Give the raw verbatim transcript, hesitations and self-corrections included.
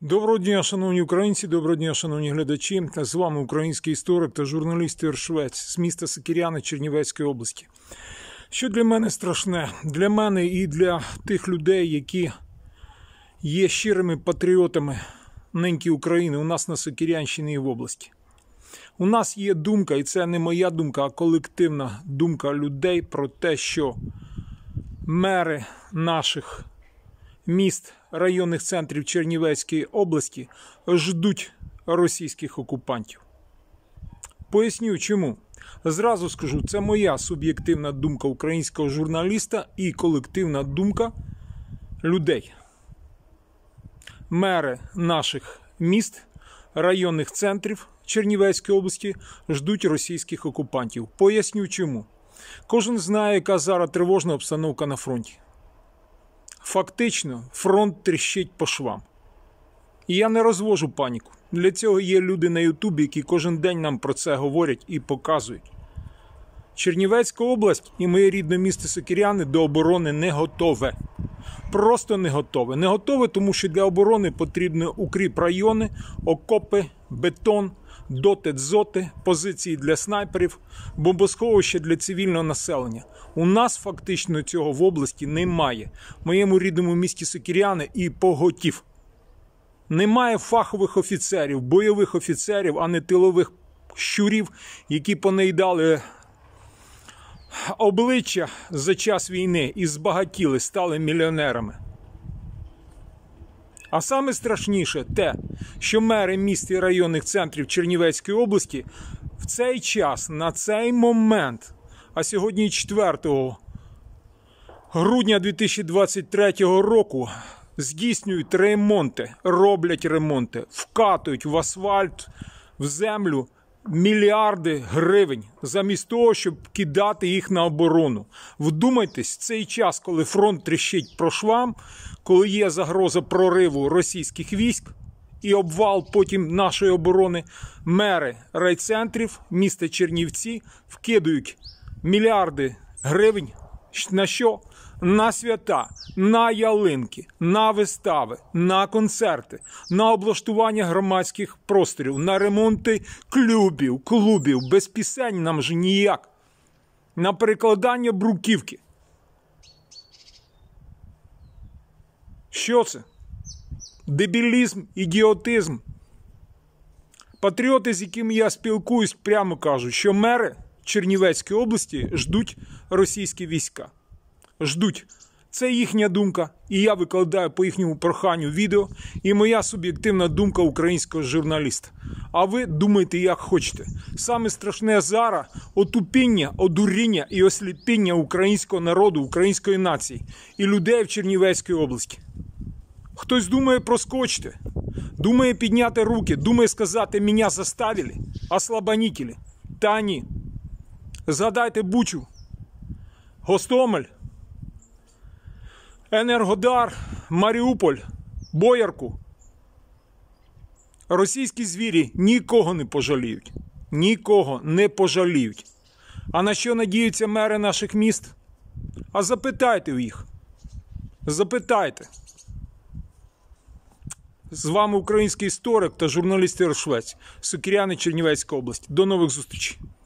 Доброго дня, шановні українці, доброго дня, шановні глядачі. З вами український історик та журналіст Ігор Швець з міста Сокиряни Чернівецької області. Що для мене страшне? Для мене і для тих людей, які є щирими патріотами неньки України у нас на Сокирянщині і в області. У нас є думка, і це не моя думка, а колективна думка людей про те, що мери наших міст, районних центрів Чернівецької області ждуть російських окупантів. Поясню чому. Зразу скажу, це моя суб'єктивна думка українського журналіста і колективна думка людей. Мери наших міст, районних центрів Чернівецької області ждуть російських окупантів. Поясню чому. Кожен знає, яка зараз тривожна обстановка на фронті. Фактично, фронт тріщить по швам. І я не розвожу паніку. Для цього є люди на Ютубі, які кожен день нам про це говорять і показують. Чернівецька область і моє рідне місто Сокиряни до оборони не готове. Просто не готове. Не готове, тому що для оборони потрібні укріп-райони, окопи, бетон, доти-дзоти, позиції для снайперів, бомбосховища для цивільного населення. У нас фактично цього в області немає. В моєму рідному місті Сокиряни і поготів. Немає фахових офіцерів, бойових офіцерів, а не тилових щурів, які понаїдали обличчя за час війни і збагатіли, стали мільйонерами. А саме страшніше те, що мери міст і районних центрів Чернівецької області в цей час, на цей момент, а сьогодні четвертого грудня дві тисячі двадцять третього року, здійснюють ремонти, роблять ремонти, вкатують в асфальт, в землю мільярди гривень, замість того, щоб кидати їх на оборону. Вдумайтесь, цей час, коли фронт тріщить по швам, коли є загроза прориву російських військ і обвал потім нашої оборони, мери райцентрів міста Чернівці вкидують мільярди гривень на що? На свята, на ялинки, на вистави, на концерти, на облаштування громадських просторів, на ремонти клубів, клубів, без пісень нам же ніяк, на перекладання бруківки. Що це? Дебілізм, ідіотизм. Патріоти, з якими я спілкуюсь, прямо кажуть, що мери Чернівецької області ждуть російські війська. Ждуть. Це їхня думка, і я викладаю по їхньому проханню відео, і моя суб'єктивна думка українського журналіста. А ви думайте, як хочете. Саме страшне зараз – отупіння, одуріння і осліпіння українського народу, української нації і людей в Чернівецькій області. Хтось думає проскочити, думає підняти руки, думає сказати «мене заставили», «ослабонітелі». Та ні. Згадайте Бучу, Гостомель, Енергодар, Маріуполь, Боярку. Російські звірі нікого не пожаліють. Нікого не пожаліють. А на що надіються мери наших міст? А запитайте у їх. Запитайте. З вами український історик та журналіст Ігор Швець. Сокиряни, Чернівецька область. До нових зустрічей.